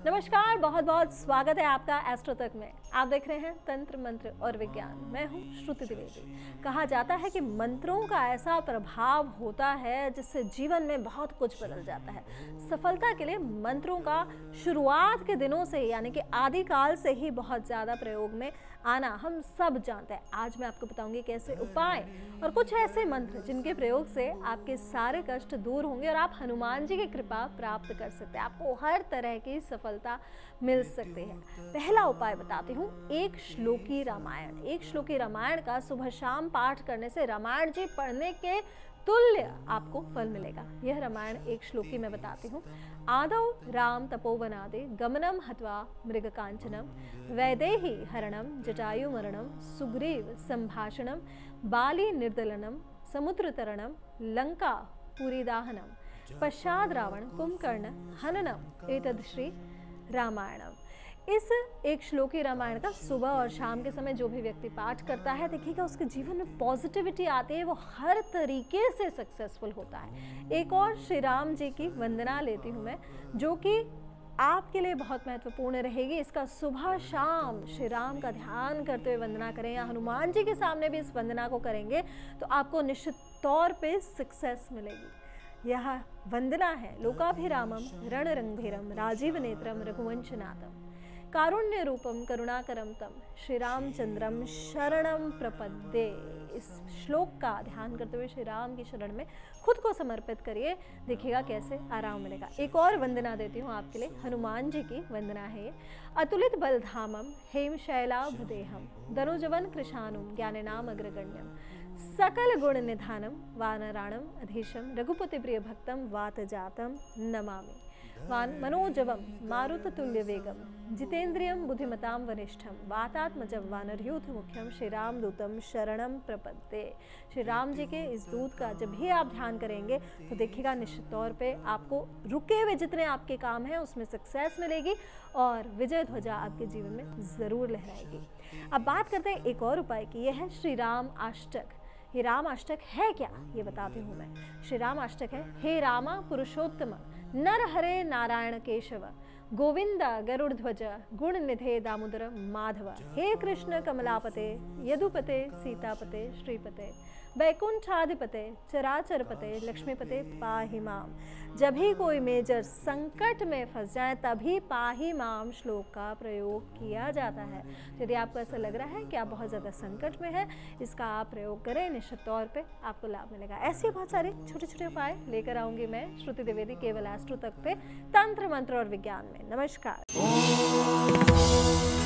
नमस्कार, बहुत बहुत स्वागत है आपका एस्ट्रो तक में। आप देख रहे हैं तंत्र मंत्र और विज्ञान। मैं हूं श्रुति द्विवेदी। कहा जाता है कि मंत्रों का ऐसा प्रभाव होता है जिससे जीवन में बहुत कुछ बदल जाता है। सफलता के लिए मंत्रों का शुरुआत के दिनों से यानी कि आदिकाल से ही बहुत ज़्यादा प्रयोग में आना हम सब जानते हैं। आज मैं आपको बताऊंगी कैसे उपाय और कुछ ऐसे मंत्र जिनके प्रयोग से आपके सारे कष्ट दूर होंगे और आप हनुमान जी की कृपा प्राप्त कर सकते हैं। आपको हर तरह की सफलता मिल सकती है। पहला उपाय बताती हूँ, एक श्लोकी रामायण। एक श्लोकी रामायण का सुबह शाम पाठ करने से रामायण जी पढ़ने के तुल्य आपको फल मिलेगा। यह रामायण एक श्लोकी में बताती हूँ। आदौ राम तपोवनादे गमनम हत्वा मृगकांचनम वैदेही हरणम जटायु मरणम सुग्रीव संभाषणम बाली निर्दलनम समुद्र तरणम लंका पुरीदाहनम पश्चाद रावण कुंभकर्ण हननम एतद श्री रामायणम। इस एक श्लोकी रामायण का सुबह और शाम के समय जो भी व्यक्ति पाठ करता है, देखिएगा उसके जीवन में पॉजिटिविटी आती है, वो हर तरीके से सक्सेसफुल होता है। एक और श्री राम जी की वंदना लेती हूँ मैं, जो कि आपके लिए बहुत महत्वपूर्ण रहेगी। इसका सुबह शाम श्री राम का ध्यान करते हुए वंदना करें या हनुमान जी के सामने भी इस वंदना को करेंगे तो आपको निश्चित तौर पे सक्सेस मिलेगी। यह वंदना है, लोकाभिरामम रणरंगभीरम राजीव नेत्रम रघुवंशनाथम कारुण्य रूपम करुणाकरम तम श्री रामचंद्रम शरणम प्रपद्ये। इस श्लोक का ध्यान करते हुए श्री राम की शरण में खुद को समर्पित करिए, देखिएगा कैसे आराम मिलेगा। एक और वंदना देती हूँ आपके लिए, हनुमान जी की वंदना है। अतुलित बलधामम हेम शैलाभदेहम दनुजवन कृशानुम ज्ञाननाम अग्रगण्यम सकल गुण निधानम वानराणम अधीशम रघुपति प्रिय भक्तम वात जातम नमामि मनोजवम मारुत तुल्य वेगम जितेंद्रियम बुद्धिमताम वरिष्ठम वातात्मजम वानरयूथ मुख्यम श्री राम दूतम शरणम प्रपद्ये। श्री राम जी के इस दूत का जब भी आप ध्यान करेंगे तो देखिएगा निश्चित तौर पे आपको रुके हुए जितने आपके काम हैं उसमें सक्सेस मिलेगी और विजय ध्वजा आपके जीवन में ज़रूर लहराएगी। अब बात करते हैं एक और उपाय की। यह है श्री राम अष्टक। ये राम अष्टक है क्या, ये बताती हूँ मैं। श्री राम अष्टक है, हे रामा पुरुषोत्तम नर हरे नारायण केशव गोविंद गरुड़ध्वज गुण निधे दामोदर माधव हे कृष्ण कमलापते यदुपते सीतापते श्रीपते वैकुंठाधिपते चराचरपते लक्ष्मीपते पाहि माम। जब भी कोई मेजर संकट में फंस जाए तभी पाहि माम श्लोक का प्रयोग किया जाता है। यदि आपको ऐसा लग रहा है कि आप बहुत ज़्यादा संकट में हैं, इसका आप प्रयोग करें, निश्चित तौर पे आपको लाभ मिलेगा। ऐसे बहुत सारे छोटे छोटे उपाय लेकर आऊँगी मैं श्रुति द्विवेदी केवल एस्ट्रो तक पे तंत्र मंत्र और विज्ञान में। नमस्कार।